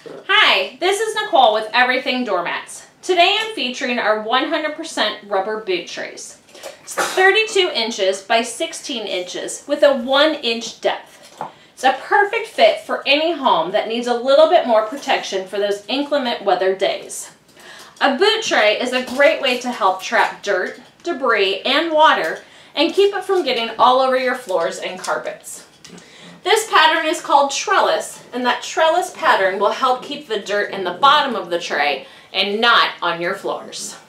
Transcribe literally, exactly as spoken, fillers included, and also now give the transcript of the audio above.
Hi, this is Nicole with Everything Doormats. Today I'm featuring our one hundred percent rubber boot trays. It's thirty-two inches by sixteen inches with a one inch depth. It's a perfect fit for any home that needs a little bit more protection for those inclement weather days. A boot tray is a great way to help trap dirt, debris, and water and keep it from getting all over your floors and carpets. This pattern is called Trellis, and that trellis pattern will help keep the dirt in the bottom of the tray and not on your floors.